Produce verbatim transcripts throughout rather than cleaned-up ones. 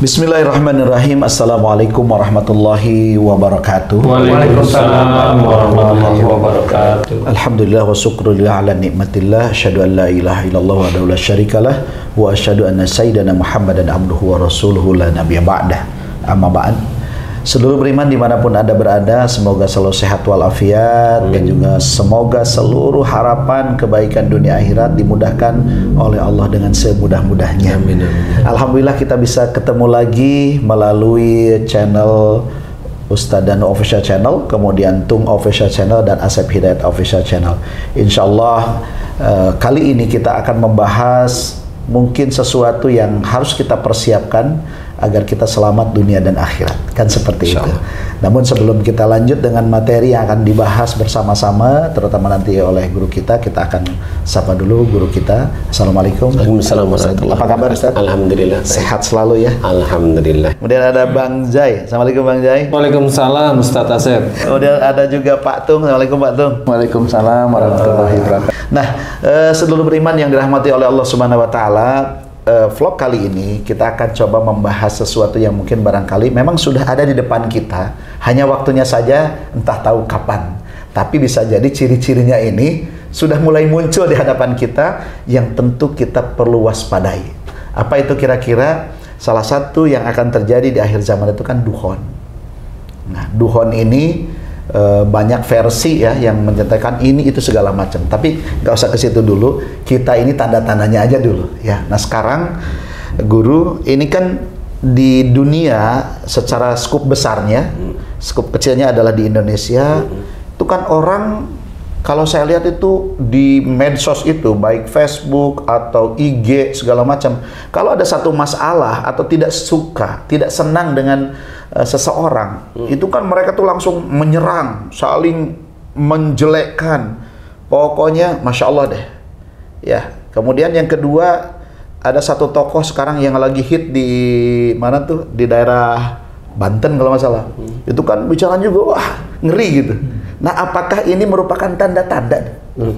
Bismillahirrahmanirrahim. Assalamualaikum warahmatullahi wabarakatuh. Waalaikumsalam warahmatullahi wabarakatuh. Alhamdulillah wa syukrulillah ala nikmatillah. Asyhadu an la ilaha illallah wa la syarikalah wa asyhadu anna sayyidana Muhammadan abduhu wa rasuluhu la nabiyya ba'dah. Amma ba'd. Seluruh beriman dimanapun Anda berada, semoga selalu sehat walafiat, dan juga semoga seluruh harapan kebaikan dunia akhirat dimudahkan oleh Allah dengan semudah-mudahnya. Amin, amin. Alhamdulillah kita bisa ketemu lagi melalui channel Ustadz Danu Official Channel, kemudian Tung Official Channel, dan Asep Hidayat Official Channel. Insya Allah uh, kali ini kita akan membahas mungkin sesuatu yang harus kita persiapkan agar kita selamat dunia dan akhirat, kan seperti itu. Namun sebelum kita lanjut dengan materi yang akan dibahas bersama-sama, terutama nanti oleh guru kita, kita akan sapa dulu guru kita. Assalamualaikum. Waalaikumsalam warahmatullahi wabarakatuh. Apa kabar Ustaz? Alhamdulillah. Sehat selalu ya? Alhamdulillah. Kemudian ada Bang Jai. Assalamualaikum Bang Jai. Waalaikumsalam Ustaz Asep. Kemudian ada juga Pak Tung. Assalamualaikum Pak Tung. Waalaikumsalam warahmatullahi wabarakatuh. Nah, uh, seluruh beriman yang dirahmati oleh Allah Subhanahu wa taala, Uh, vlog kali ini kita akan coba membahas sesuatu yang mungkin barangkali memang sudah ada di depan kita, hanya waktunya saja entah tahu kapan. Tapi bisa jadi ciri-cirinya ini sudah mulai muncul di hadapan kita yang tentu kita perlu waspadai. Apa itu kira-kira? Salah satu yang akan terjadi di akhir zaman itu kan duhon. Nah, duhon ini Uh, banyak versi ya yang menyatakan ini itu segala macam, tapi nggak usah ke situ dulu, kita ini tanda-tandanya aja dulu ya. Nah sekarang guru, ini kan di dunia secara skup besarnya, skup kecilnya adalah di Indonesia, itu kan orang kalau saya lihat itu di medsos itu, baik Facebook atau I G segala macam, kalau ada satu masalah atau tidak suka, tidak senang dengan uh, seseorang, hmm. itu kan mereka tuh langsung menyerang, saling menjelekkan. Pokoknya Masya Allah deh. Ya, kemudian yang kedua, ada satu tokoh sekarang yang lagi hit di mana tuh, di daerah Banten kalau nggak salah. Hmm. Itu kan bicara juga, wah ngeri gitu. Nah, apakah ini merupakan tanda-tanda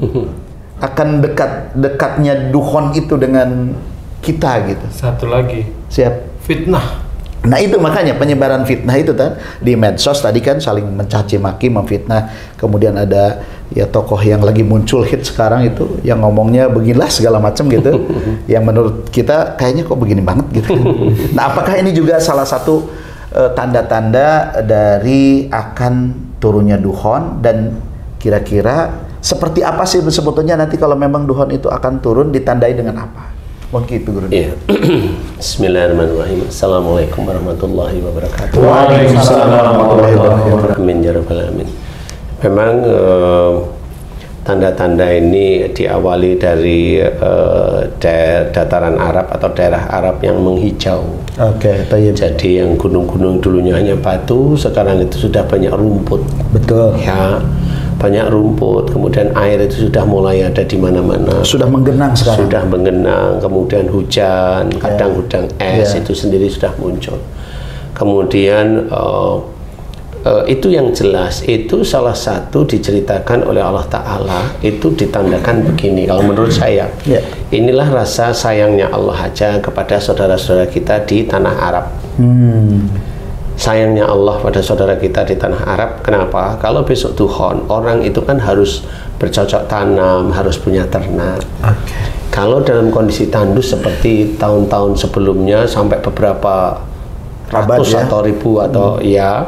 akan dekat dekatnya duhon itu dengan kita gitu? Satu lagi. Siap. Fitnah. Nah itu makanya penyebaran fitnah itu kan di medsos tadi kan saling mencaci maki, memfitnah. Kemudian ada ya tokoh yang lagi muncul hit sekarang itu yang ngomongnya beginilah segala macam gitu. Yang menurut kita kayaknya kok begini banget gitu. Nah apakah ini juga salah satu tanda-tanda uh, dari akan turunnya duhon, dan kira-kira seperti apa sih sebetulnya nanti kalau memang duhon itu akan turun, ditandai dengan apa? Mungkin itu guru. Iya. Bismillahirrahmanirrahim. Assalamualaikum warahmatullahi wabarakatuh. Waalaikumsalam warahmatullahi wabarakatuh. Amin ya rabbal alamin. Memang uh, tanda-tanda ini diawali dari uh, dataran Arab atau daerah Arab yang menghijau. Oke, okay, jadi yang gunung-gunung dulunya hanya batu, sekarang itu sudah banyak rumput. Betul. Ya, banyak rumput. Kemudian air itu sudah mulai ada di mana-mana. Sudah menggenang sekarang. Sudah menggenang. Kemudian hujan, yeah. kadang hujan es yeah. itu sendiri sudah muncul. Kemudian uh, uh, itu yang jelas itu salah satu diceritakan oleh Allah Ta'ala, itu ditandakan begini. Kalau menurut saya, yeah. inilah rasa sayangnya Allah aja kepada saudara-saudara kita di tanah Arab. Hmm. Sayangnya Allah pada saudara kita di tanah Arab. Kenapa? Kalau besok duhon, orang itu kan harus bercocok tanam, harus punya ternak. Okay. Kalau dalam kondisi tandus seperti tahun-tahun sebelumnya sampai beberapa ratus ya? atau ribu atau hmm. ya,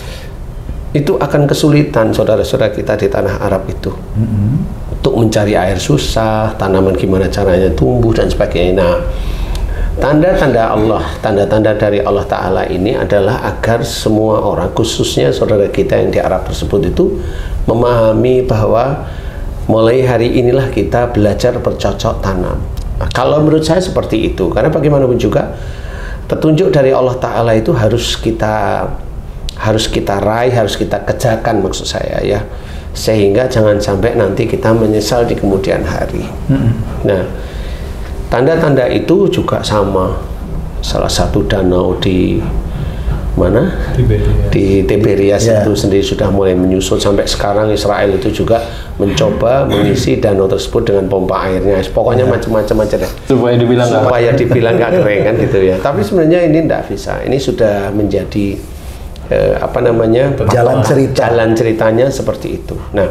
itu akan kesulitan saudara-saudara kita di tanah Arab itu. Hmm. Untuk mencari air susah, tanaman gimana caranya tumbuh dan sebagainya. Nah, tanda-tanda Allah, tanda-tanda dari Allah Ta'ala ini adalah agar semua orang, khususnya saudara kita yang di Arab tersebut itu memahami bahwa mulai hari inilah kita belajar bercocok tanam. Nah, kalau menurut saya seperti itu, karena bagaimanapun juga petunjuk dari Allah Ta'ala itu harus kita harus kita raih, harus kita kejarkan maksud saya ya, sehingga jangan sampai nanti kita menyesal di kemudian hari. Mm-hmm. Nah, tanda-tanda itu juga sama. Salah satu danau di mana Tiberias. di Tiberias Ya. itu sendiri sudah mulai menyusut, sampai sekarang Israel itu juga mencoba mengisi danau tersebut dengan pompa airnya, pokoknya macam-macam aja deh Supaya dibilang nggak supaya dibilang nggak kering kan gitu ya. Tapi sebenarnya ini tidak bisa, ini sudah menjadi eh, apa namanya Jalan cerita. jalan ceritanya seperti itu. Nah,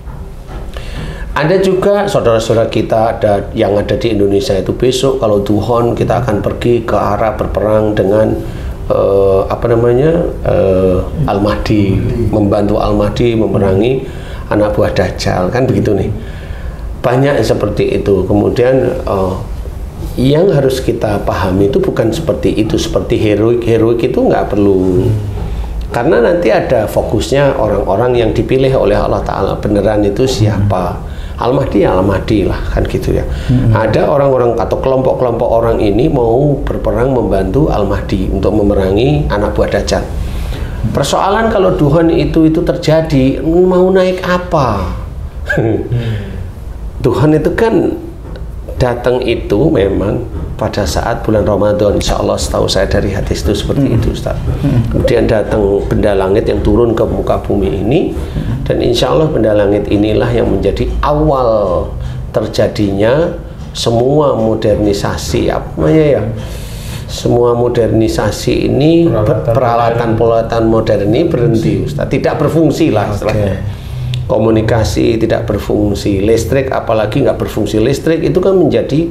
ada juga saudara-saudara kita ada yang ada di Indonesia itu besok kalau duhon kita akan pergi ke arah berperang dengan eh, apa namanya eh, Al-Mahdi, membantu Al-Mahdi memerangi anak buah Dajjal kan begitu nih. Banyak seperti itu. Kemudian eh, yang harus kita pahami itu bukan seperti itu, seperti heroik heroik itu nggak perlu. Karena nanti ada fokusnya orang-orang yang dipilih oleh Allah Ta'ala beneran itu siapa. Al-Mahdi ya Al-Mahdi lah kan gitu ya. Hmm. Ada orang-orang atau kelompok-kelompok orang ini mau berperang membantu Al-Mahdi untuk memerangi anak buah Dajjal. Persoalan kalau duhon itu itu terjadi, mau naik apa? hmm. Duhon itu kan datang itu memang pada saat bulan Ramadan, insya Allah setahu saya dari hadis itu seperti hmm. itu Ustaz. Hmm. Kemudian datang benda langit yang turun ke muka bumi ini, hmm. dan insya Allah benda langit inilah yang menjadi awal terjadinya semua modernisasi apa namanya ya, semua modernisasi ini peralatan-peralatan modern ini berhenti Ustaz, tidak berfungsi lah istilahnya. Okay. Komunikasi tidak berfungsi, listrik apalagi nggak berfungsi, listrik itu kan menjadi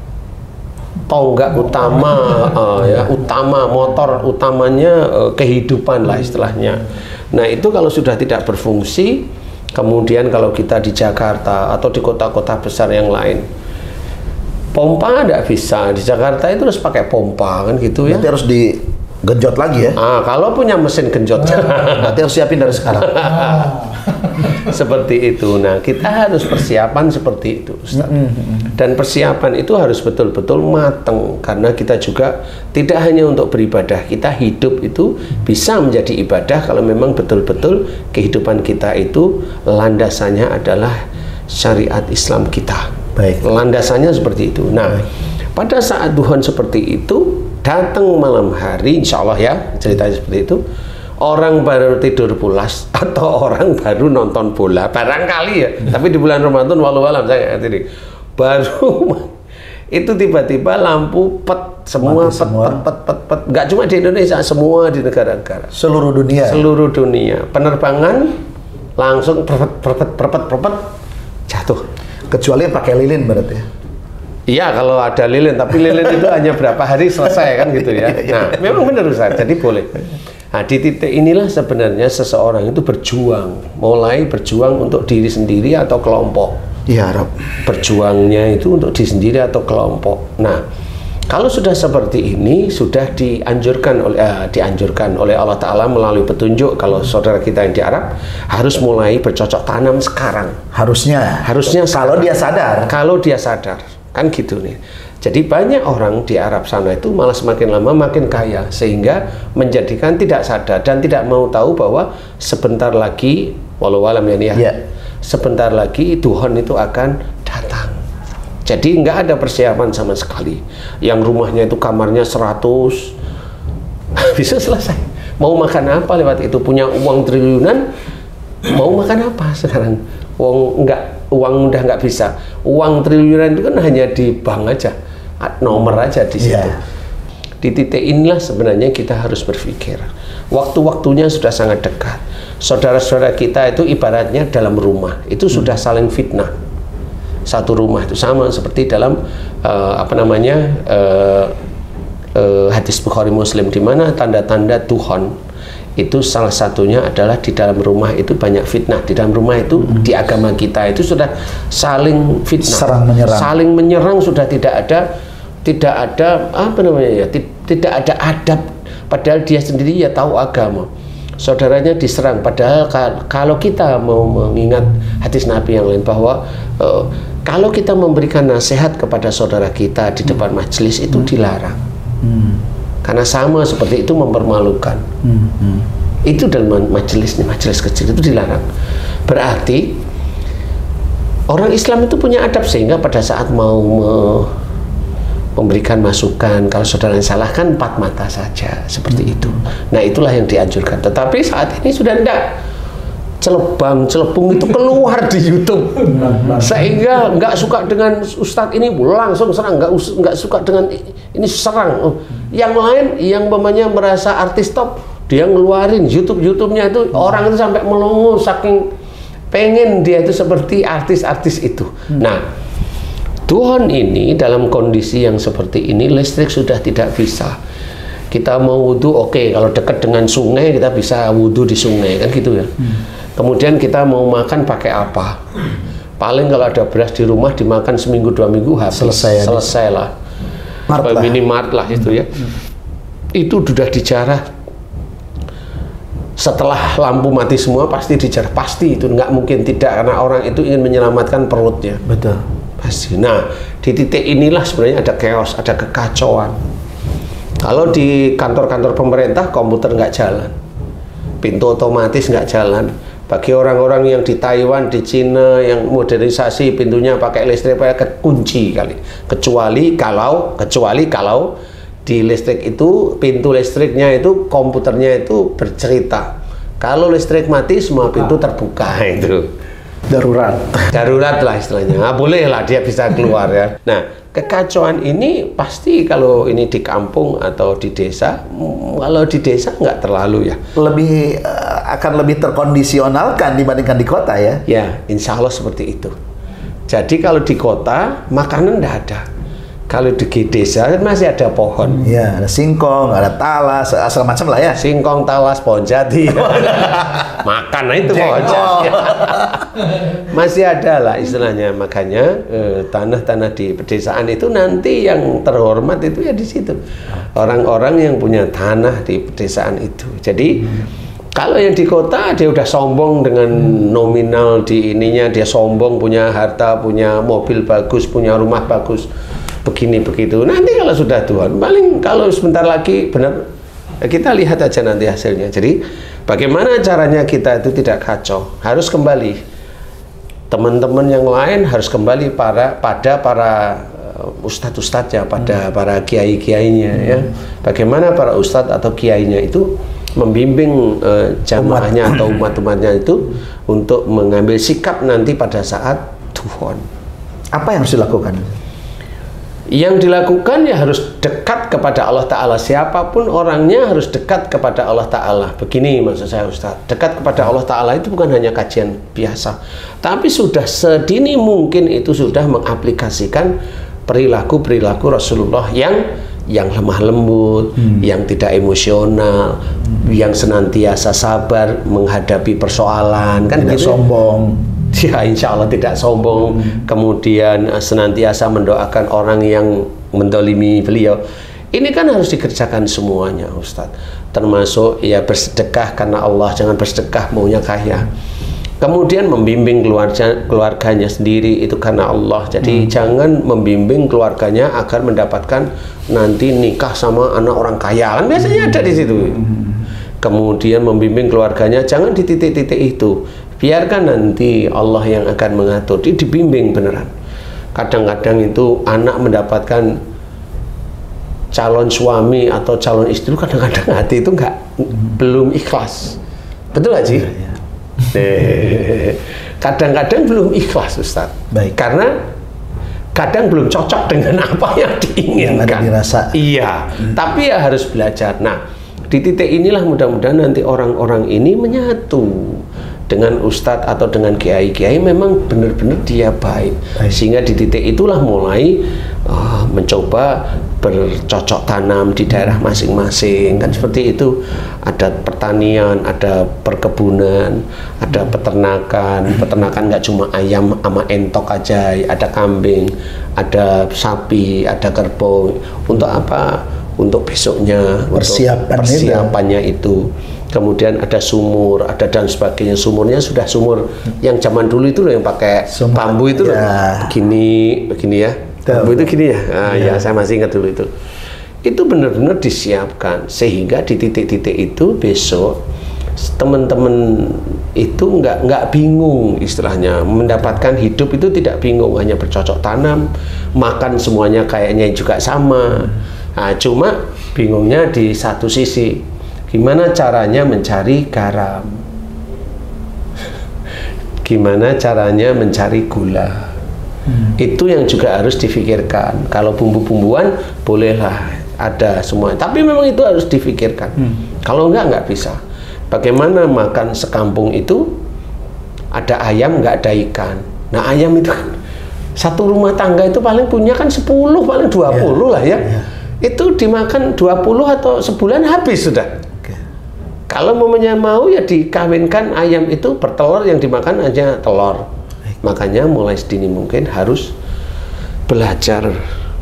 tonggak utama uh, ya utama motor utamanya uh, kehidupan lah istilahnya. Nah itu kalau sudah tidak berfungsi, kemudian kalau kita di Jakarta atau di kota-kota besar yang lain, pompa tidak bisa. Di Jakarta itu harus pakai pompa kan gitu ya. Berarti harus digenjot lagi ya. Ah, kalau punya mesin genjot, berarti harus siapin dari sekarang. Seperti itu. Nah, kita harus persiapan seperti itu, Ustaz. Dan persiapan itu harus betul-betul matang, karena kita juga tidak hanya untuk beribadah, kita hidup itu bisa menjadi ibadah kalau memang betul-betul kehidupan kita itu landasannya adalah syariat Islam kita. Baik. Landasannya seperti itu. Nah, baik. Pada saat duhon seperti itu datang malam hari, insya Allah ya ceritanya seperti itu. Orang baru tidur pulas atau orang baru nonton bola barangkali ya, tapi di bulan Ramadan walau alam saya ngerti nih, baru itu tiba-tiba lampu pet semua pet, semua pet pet pet pet nggak cuma di Indonesia, semua di negara-negara seluruh dunia seluruh dunia penerbangan langsung perpet perpet perpet perpet jatuh, kecuali yang pakai lilin berarti ya. Iya kalau ada lilin, tapi lilin itu hanya berapa hari selesai kan gitu ya. Nah memang benar Ustaz, jadi boleh. Nah, di titik inilah sebenarnya seseorang itu berjuang, mulai berjuang untuk diri sendiri atau kelompok. Iya, Rob. Berjuangnya itu untuk diri sendiri atau kelompok. Nah, kalau sudah seperti ini, sudah dianjurkan oleh uh, dianjurkan oleh Allah Ta'ala melalui petunjuk, kalau saudara kita yang di Arab harus mulai bercocok tanam sekarang. Harusnya. Harusnya kalau dia sadar. Kalau dia sadar, kan gitu nih. Jadi banyak orang di Arab sana itu malah semakin lama makin kaya, sehingga menjadikan tidak sadar dan tidak mau tahu bahwa sebentar lagi, walau alam ya nih ya, yeah. sebentar lagi duhon itu akan datang. Jadi nggak ada persiapan sama sekali. Yang rumahnya itu kamarnya seratus bisa selesai. Mau makan apa lewat itu, punya uang triliunan, mau makan apa sekarang? Uang nggak, uang udah nggak bisa. Uang triliunan itu kan hanya di bank aja. Nomor aja di situ. Yeah. Di titik inilah sebenarnya kita harus berpikir. Waktu-waktunya sudah sangat dekat. Saudara-saudara kita itu ibaratnya dalam rumah itu hmm. sudah saling fitnah. Satu rumah itu sama seperti dalam uh, apa namanya uh, uh, hadis Bukhari Muslim, di mana tanda-tanda duhon itu salah satunya adalah di dalam rumah itu banyak fitnah. Di dalam rumah itu hmm. di agama kita itu sudah saling fitnah, serang menyerang. saling menyerang, sudah tidak ada tidak ada apa namanya ya, tidak ada adab, padahal dia sendiri ya tahu agama, saudaranya diserang. Padahal kalau kita mau mengingat hadis Nabi yang lain bahwa uh, kalau kita memberikan nasihat kepada saudara kita di depan majelis itu dilarang, hmm. karena sama seperti itu mempermalukan. hmm. Hmm. Itu dalam majelis nih, majelis kecil itu dilarang. Berarti orang Islam itu punya adab, sehingga pada saat mau me memberikan masukan. Kalau saudara yang salah kan empat mata saja, seperti itu. Nah, itulah yang dianjurkan. Tetapi saat ini sudah tidak, celebang celebung itu keluar di YouTube, sehingga nggak suka dengan ustadz ini langsung serang, nggak nggak suka dengan ini serang. Oh, yang lain yang memangnya merasa artis top, dia ngeluarin YouTube YouTube-nya itu, orang itu sampai melongo saking pengen dia itu seperti artis-artis itu. Nah, Tuhan ini dalam kondisi yang seperti ini, listrik sudah tidak bisa. Kita mau wudhu, oke, okay, kalau dekat dengan sungai kita bisa wudhu di sungai, kan gitu ya. Hmm. Kemudian kita mau makan pakai apa? Paling kalau ada beras di rumah dimakan seminggu dua minggu habis, selesai, selesai lah. Minimart lah itu ya. Hmm. Itu sudah dijarah. Setelah lampu mati semua pasti dijarah, pasti itu nggak mungkin tidak, karena orang itu ingin menyelamatkan perutnya. Betul. Pasti. Nah, di titik inilah sebenarnya ada chaos, ada kekacauan. Kalau di kantor-kantor pemerintah komputer nggak jalan, pintu otomatis nggak jalan. Bagi orang-orang yang di Taiwan, di Cina yang modernisasi pintunya pakai listrik, pakai kunci kali. Kecuali kalau, kecuali kalau di listrik itu pintu listriknya itu komputernya itu bercerita. Kalau listrik mati semua pintu terbuka itu. Darurat. Darurat lah istilahnya. Nah, boleh lah dia bisa keluar ya. Nah, kekacauan ini pasti kalau ini di kampung atau di desa, kalau di desa nggak terlalu ya. Lebih uh, akan lebih terkondisionalkan dibandingkan di kota ya? Ya, insya Allah seperti itu. Jadi kalau di kota makanan nggak ada. Kalau di desa masih ada pohon. Ya, ada singkong, ada talas, asal macam lah ya. Singkong, talas, pohon jati. Makan nah itu pohon jati. Masih ada lah istilahnya. Makanya tanah-tanah eh, di pedesaan itu nanti yang terhormat itu ya di situ. Orang-orang yang punya tanah di pedesaan itu. Jadi hmm. kalau yang di kota dia udah sombong dengan nominal di ininya, dia sombong punya harta, punya mobil bagus, punya rumah bagus. Begini begitu. Nanti kalau sudah Tuhan, paling kalau sebentar lagi benar, kita lihat aja nanti hasilnya. Jadi bagaimana caranya kita itu tidak kacau? Harus kembali. Teman-teman yang lain harus kembali para pada para ustadz-ustadznya, pada hmm. para kiai-kiainya ya. Bagaimana para ustadz atau kiainya itu membimbing uh, jamaahnya Umat. atau umat-umatnya itu untuk mengambil sikap nanti pada saat Tuhan. Apa yang harus dilakukan? Yang dilakukan ya harus dekat kepada Allah Ta'ala. Siapapun orangnya harus dekat kepada Allah Ta'ala. Begini maksud saya Ustaz, dekat kepada Allah Ta'ala itu bukan hanya kajian biasa, tapi sudah sedini mungkin itu sudah mengaplikasikan perilaku-perilaku Rasulullah yang yang lemah lembut, hmm. yang tidak emosional, hmm. yang senantiasa sabar menghadapi persoalan, kan tidak gitu? Sombong. Ya, insya Allah tidak sombong. Hmm. Kemudian senantiasa mendoakan orang yang mendolimi beliau. Ini kan harus dikerjakan semuanya, Ustadz. Termasuk ya bersedekah karena Allah, jangan bersedekah maunya kaya. Kemudian membimbing keluarga, keluarganya sendiri itu karena Allah. Jadi hmm. jangan membimbing keluarganya agar mendapatkan nanti nikah sama anak orang kaya. Kan biasanya ada di situ. Hmm. Kemudian membimbing keluarganya jangan di titik-titik itu. Biarkan nanti Allah yang akan mengatur. Dia dibimbing beneran. Kadang-kadang itu anak mendapatkan calon suami atau calon istri, kadang-kadang hati itu nggak hmm. belum ikhlas. Betul nggak sih? Ya, ya. Kadang-kadang belum ikhlas, Ustaz. Baik. Karena kadang belum cocok dengan apa yang diinginkan. Yang ada dirasa. Iya. Hmm. Tapi ya harus belajar. Nah, di titik inilah mudah-mudahan nanti orang-orang ini menyatu dengan ustadz atau dengan kiai-kiai, memang benar-benar dia baik. baik. Sehingga di titik itulah mulai uh, mencoba bercocok tanam di daerah masing-masing. Kan seperti itu. Ada pertanian, ada perkebunan, ada peternakan. Peternakan nggak cuma ayam sama entok aja, ada kambing, ada sapi, ada kerbau. Untuk apa? Untuk besoknya, persiapan untuk persiapannya itu. Kemudian ada sumur, ada dan sebagainya. Sumurnya sudah sumur yang zaman dulu itu loh, yang pakai sumur, bambu itu loh. Ya. Begini, begini ya. Tuh. Bambu itu gini ya. Nah, ya. ya, saya masih ingat dulu itu. Itu benar-benar disiapkan sehingga di titik-titik itu besok teman-teman itu nggak nggak bingung istilahnya, mendapatkan hidup itu tidak bingung, hanya bercocok tanam, makan semuanya kayaknya juga sama. Nah, cuma bingungnya di satu sisi, gimana caranya mencari garam, gimana caranya mencari gula. Hmm. Itu yang juga harus difikirkan. Kalau bumbu-bumbuan bolehlah ada semua, tapi memang itu harus difikirkan. Hmm. Kalau enggak nggak bisa. Bagaimana makan sekampung itu ada ayam nggak ada ikan. Nah ayam itu kan satu rumah tangga itu paling punya kan sepuluh paling dua puluh lah ya. Yeah. Itu dimakan dua puluh atau sebulan habis sudah. Okay. Kalau momennya mau ya dikawinkan ayam itu bertelur, yang dimakan aja telur. Okay. Makanya mulai sedini mungkin harus belajar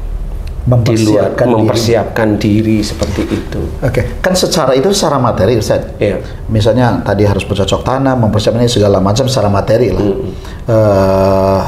di luar, mempersiapkan diri, diri seperti itu. Oke, okay. Kan secara itu secara materi, Ustaz. Iya. Misalnya tadi harus bercocok tanam, mempersiapkan segala macam secara materi lah. Mm -hmm. uh,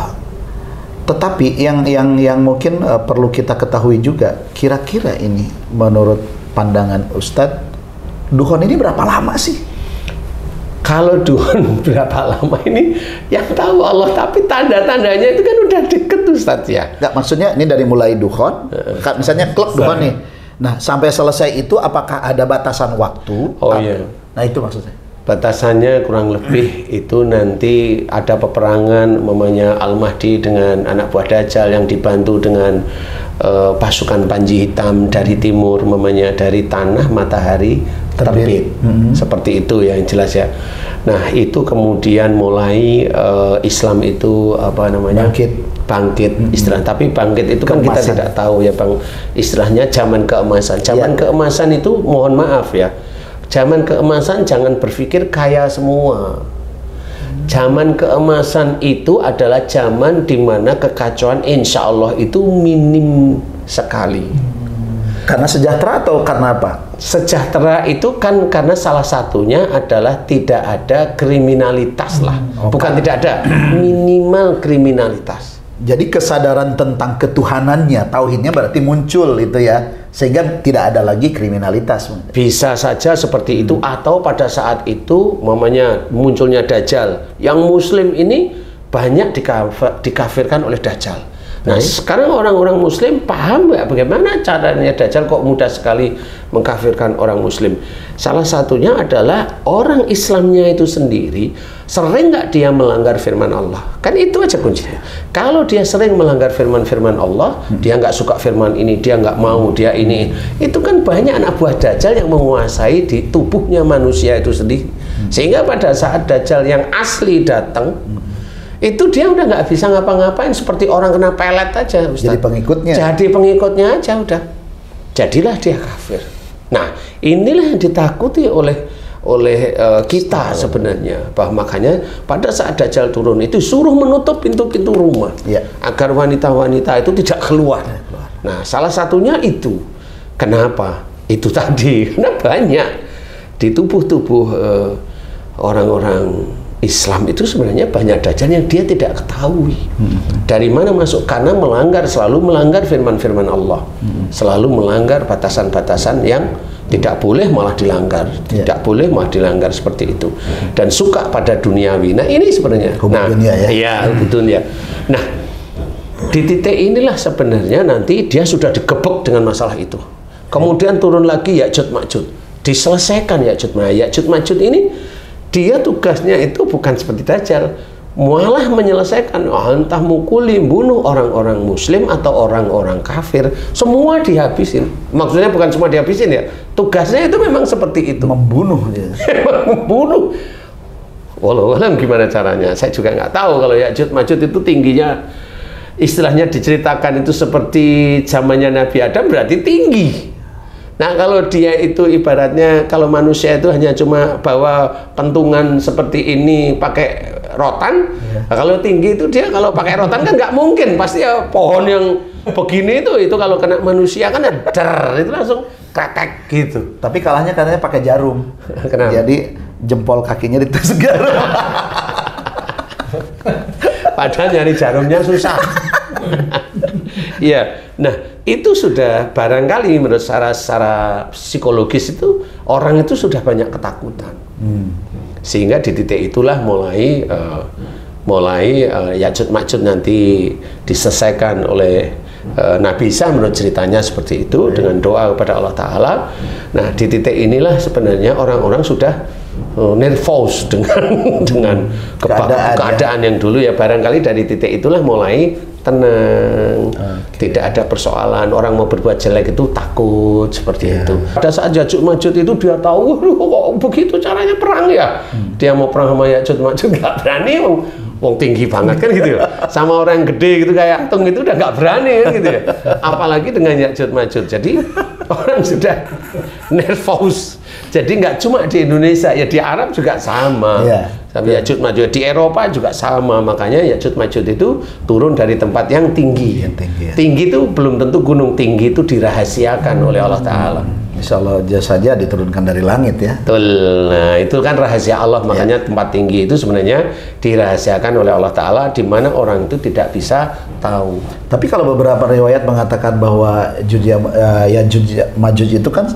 tetapi yang yang yang mungkin uh, perlu kita ketahui juga, kira-kira ini menurut pandangan Ustadz, duhon ini berapa lama sih? Kalau duhon berapa lama ini yang tahu Allah, tapi tanda-tandanya itu kan udah deket Ustadz ya. Nggak, maksudnya ini dari mulai duhon, uh, misalnya klub duhon nih. Nah, sampai selesai itu apakah ada batasan waktu? Oh iya. Nah, itu maksudnya. Batasannya kurang lebih itu nanti ada peperangan, mamanya Al-Mahdi dengan anak buah Dajjal yang dibantu dengan uh, pasukan Panji Hitam dari timur, mamanya dari tanah matahari terbit. Mm-hmm. Seperti itu ya yang jelas ya. Nah, itu kemudian mulai uh, Islam itu apa namanya? Bangkit. Bangkit mm-hmm. istilah. Tapi bangkit itu kan kita tidak tahu ya Bang. Istilahnya zaman keemasan. Zaman ya. Keemasan itu mohon maaf ya. Zaman keemasan jangan berpikir kaya semua. Zaman keemasan itu adalah zaman di mana kekacauan insya Allah itu minim sekali. Karena sejahtera atau karena apa? Sejahtera itu kan karena salah satunya adalah tidak ada kriminalitas lah. Okay. Bukan tidak ada, minimal kriminalitas. Jadi kesadaran tentang ketuhanannya, tauhidnya berarti muncul itu ya, sehingga tidak ada lagi kriminalitas. Bisa saja seperti itu, atau pada saat itu mamanya munculnya Dajjal, yang Muslim ini banyak dikafir, dikafirkan oleh Dajjal. Nah, hmm. sekarang orang-orang Muslim paham nggak bagaimana caranya Dajjal kok mudah sekali mengkafirkan orang Muslim? Salah satunya adalah orang Islamnya itu sendiri sering nggak dia melanggar firman Allah? Kan itu aja kuncinya. Kalau dia sering melanggar firman-firman Allah, hmm. dia nggak suka firman ini, dia nggak mau, dia ini, itu kan banyak anak buah Dajjal yang menguasai di tubuhnya manusia itu sendiri. Hmm. Sehingga pada saat Dajjal yang asli datang, hmm. itu dia udah nggak bisa ngapa-ngapain, seperti orang kena pelet aja, Ustaz. Jadi pengikutnya. Jadi pengikutnya aja udah. Jadilah dia kafir. Nah, inilah yang ditakuti oleh oleh uh, kita sebenarnya. Bahwa makanya pada saat Dajjal turun itu suruh menutup pintu-pintu rumah ya. Agar wanita-wanita itu tidak keluar. Ya, keluar. Nah, salah satunya itu. Kenapa? Itu tadi karena banyak di tubuh-tubuh uh, orang-orang Islam itu sebenarnya banyak Dajjal yang dia tidak ketahui. Hmm. Dari mana masuk? Karena melanggar, selalu melanggar firman-firman Allah. Hmm. Selalu melanggar batasan-batasan yang tidak boleh malah dilanggar. Yeah. Tidak boleh malah dilanggar seperti itu. Hmm. Dan suka pada duniawi. Nah, ini sebenarnya. Hukum nah, dunia ya. Iya, betul ya. Nah, di titik inilah sebenarnya nanti dia sudah digebek dengan masalah itu. Kemudian turun lagi Ya'juj Ma'juj. Diselesaikan Ya'juj Ma'juj. Ya'juj Ma'juj ini dia tugasnya itu bukan seperti Dajjal, malah menyelesaikan, oh, entah mukuli, bunuh orang-orang Muslim atau orang-orang kafir, semua dihabisin. Maksudnya bukan semua dihabisin ya, tugasnya itu memang seperti itu. Membunuh dia. Membunuh. Wallahualam gimana caranya, saya juga nggak tahu. Kalau Ya'juj Ma'juj itu tingginya, istilahnya diceritakan itu seperti zamannya Nabi Adam, berarti tinggi. Nah, kalau dia itu ibaratnya, kalau manusia itu hanya cuma bawa pentungan seperti ini pakai rotan, yeah. Nah, kalau tinggi itu dia kalau pakai rotan kan nggak mungkin, pasti ya pohon yang begini itu itu kalau kena manusia kan der, itu langsung kretek gitu. Tapi kalahnya katanya pakai jarum. Kenapa? Jadi jempol kakinya ditusuk jarum. Padahal nyari jarumnya susah. Iya, nah itu sudah barangkali menurut secara, secara psikologis itu orang itu sudah banyak ketakutan. Hmm. Sehingga di titik itulah mulai uh, mulai uh, Ya'juj Ma'juj nanti diselesaikan oleh uh, Nabi Isa menurut ceritanya seperti itu, dengan doa kepada Allah Ta'ala. Nah, di titik inilah sebenarnya orang-orang sudah Uh, nervous dengan dengan keadaan, keadaan yang dulu ya, barangkali dari titik itulah mulai tenang, okay. Tidak ada persoalan, orang mau berbuat jelek itu takut seperti yeah. itu. Pada saat Ya'juj Ma'juj itu dia tahu, kok begitu caranya perang ya, hmm. dia mau perang sama Ya'juj Ma'juj nggak berani, wong, wong tinggi banget kan gitu ya, sama orang yang gede gitu kayak Tung itu udah nggak berani kan gitu ya, apalagi dengan Ya'juj Ma'juj. Jadi orang sudah nervous. Jadi nggak cuma di Indonesia, ya di Arab juga sama. Yeah. Tapi Ya'juj Ma'juj di Eropa juga sama. Makanya Ya'juj Ma'juj itu turun dari tempat yang tinggi. Yang tinggi, ya. Tinggi itu belum tentu gunung, tinggi itu dirahasiakan oleh Allah Ta'ala. Hmm. Insya Allah saja diturunkan dari langit ya. Betul. Nah, itu kan rahasia Allah. Makanya yeah. tempat tinggi itu sebenarnya dirahasiakan oleh Allah Ta'ala, di mana orang itu tidak bisa tahu. Tapi kalau beberapa riwayat mengatakan bahwa Ya'juj Ma'juj itu kan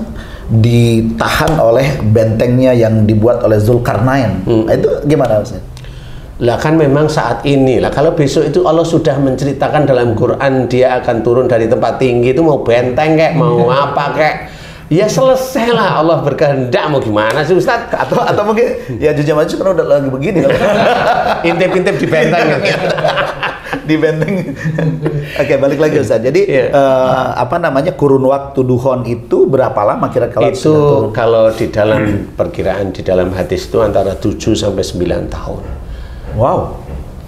ditahan oleh bentengnya yang dibuat oleh Zulkarnain. Hmm. Itu gimana Ustaz? Lah kan memang saat ini lah, kalau besok itu Allah sudah menceritakan dalam Quran dia akan turun dari tempat tinggi, itu mau benteng kayak mau apa kayak ya selesai lah, Allah berkehendak, mau gimana sih Ustaz? Atau atau mungkin ya Ya'juj Ma'juj kan udah lagi begini intip-intip di benteng di benteng. Oke, balik lagi Ustaz. Jadi yeah. uh, apa namanya kurun waktu duhon itu berapa lama kira-kira? Itu kalau di dalam perkiraan di dalam hadis itu antara tujuh sampai sembilan tahun. Wow.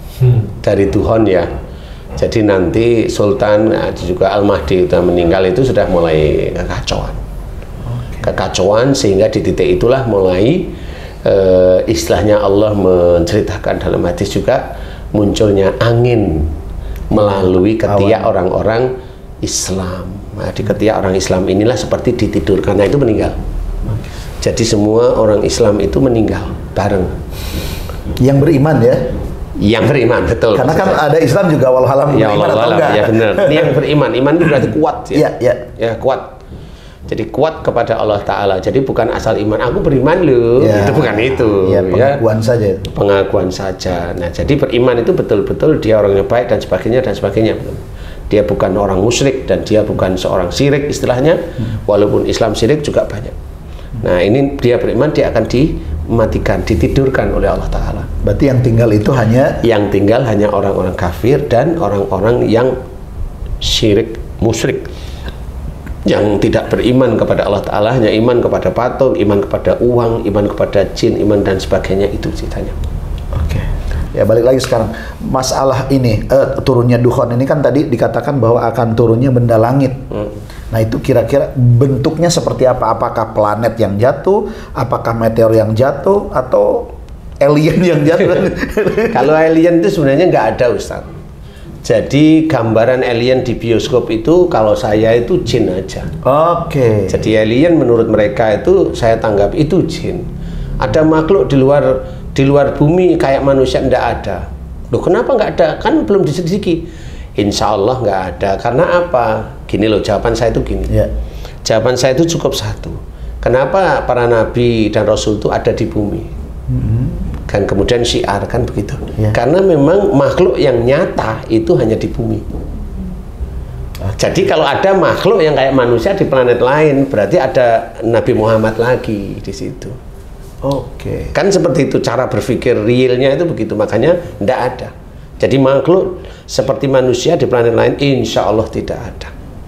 Dari duhon ya. Jadi nanti Sultan juga Al-Mahdi sudah meninggal itu sudah mulai kekacauan. Okay. Kekacauan sehingga di titik itulah mulai uh, istilahnya Allah menceritakan dalam hadis juga munculnya angin melalui ketiak orang-orang Islam. Nah, di ketiak orang Islam inilah seperti ditidurkan, karena itu meninggal. Jadi semua orang Islam itu meninggal bareng. Yang beriman ya? Yang beriman, betul. Karena kan ada Islam juga walau ya, beriman atau enggak. Ya benar. Ini yang beriman, iman itu berarti kuat ya. Iya, iya. Ya, kuat. Jadi kuat kepada Allah Ta'ala. Jadi bukan asal iman, aku beriman loh, ya. Itu bukan itu. Ya, pengakuan ya. saja. Pengakuan saja. Nah, jadi beriman itu betul-betul dia orang yang baik dan sebagainya dan sebagainya. Dia bukan orang musyrik dan dia bukan seorang syirik istilahnya. Hmm. Walaupun Islam syirik juga banyak. Nah, ini dia beriman, dia akan dimatikan, ditidurkan oleh Allah Ta'ala. Berarti yang tinggal itu hanya? Yang tinggal hanya orang-orang kafir dan orang-orang yang syirik, musyrik, yang tidak beriman kepada Allah Ta'ala, hanya iman kepada patung, iman kepada uang, iman kepada jin, iman dan sebagainya, itu ceritanya. Oke. Ya, balik lagi sekarang masalah ini uh, turunnya duhon ini kan tadi dikatakan bahwa akan turunnya benda langit. Hmm. Nah, itu kira-kira bentuknya seperti apa? Apakah planet yang jatuh, apakah meteor yang jatuh, atau alien yang jatuh? Kalau alien itu sebenarnya nggak ada Ustaz. Jadi gambaran alien di bioskop itu kalau saya itu jin aja. Oke. Okay. Jadi alien menurut mereka itu saya tanggap itu jin. Ada makhluk di luar di luar bumi kayak manusia, nggak ada. Loh, kenapa nggak ada? Kan belum diselidiki. Insya Allah nggak ada. Karena apa? Gini loh, jawaban saya itu gini. Yeah. Jawaban saya itu cukup satu. Kenapa para nabi dan rasul itu ada di bumi? Mm-hmm. Kan kemudian syiar kan begitu. Yeah. Karena memang makhluk yang nyata itu hanya di bumi. Okay. Jadi kalau ada makhluk yang kayak manusia di planet lain, berarti ada Nabi Muhammad lagi di situ. Oke. Okay. Kan seperti itu cara berpikir realnya itu begitu, makanya tidak ada. Jadi makhluk seperti manusia di planet lain insya Allah tidak ada.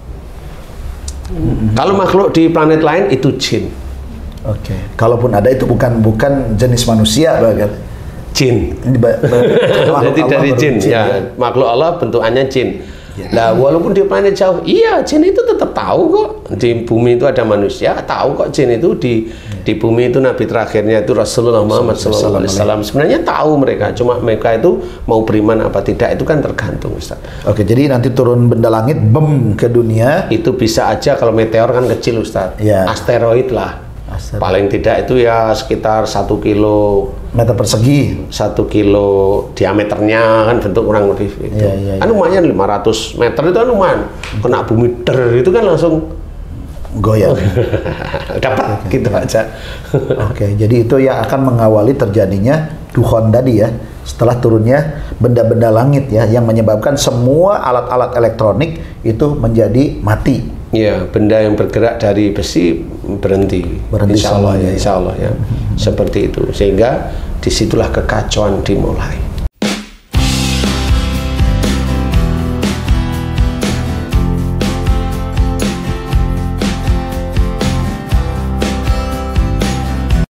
Mm-hmm. Kalau makhluk di planet lain itu jin. Oke. Okay. Kalaupun ada itu bukan bukan jenis manusia bahkan. Jin. Jadi dari jin, jin ya. ya. Makhluk Allah bentukannya jin. Ya. Nah, walaupun di planet jauh, iya jin itu tetap tahu kok. Di bumi itu ada manusia, tahu kok jin itu di ya. Di bumi itu nabi terakhirnya itu Rasulullah Muhammad shallallahu alaihi wasallam. Sebenarnya tahu mereka, cuma mereka itu mau beriman apa tidak itu kan tergantung Ustaz. Oke, jadi nanti turun benda langit bem ke dunia. Itu bisa aja kalau meteor kan kecil Ustaz. Ya. Asteroid lah. Asteroid. Paling tidak itu ya sekitar satu kilo meter persegi, satu kilo diameternya kan bentuk kurang lebih itu. Ya, ya, ya. Kan lumayan lima ratus meter itu kan lumayan. Kena bumi der itu kan langsung goyang. Dapat gitu aja. Oke, jadi itu yang akan mengawali terjadinya dukhon tadi ya. Setelah turunnya benda-benda langit ya, yang menyebabkan semua alat-alat elektronik itu menjadi mati. Ya, benda yang bergerak dari besi berhenti. Berhenti insya Allah semua, ya, ya. insya Allah ya. Seperti itu. Sehingga disitulah kekacauan dimulai.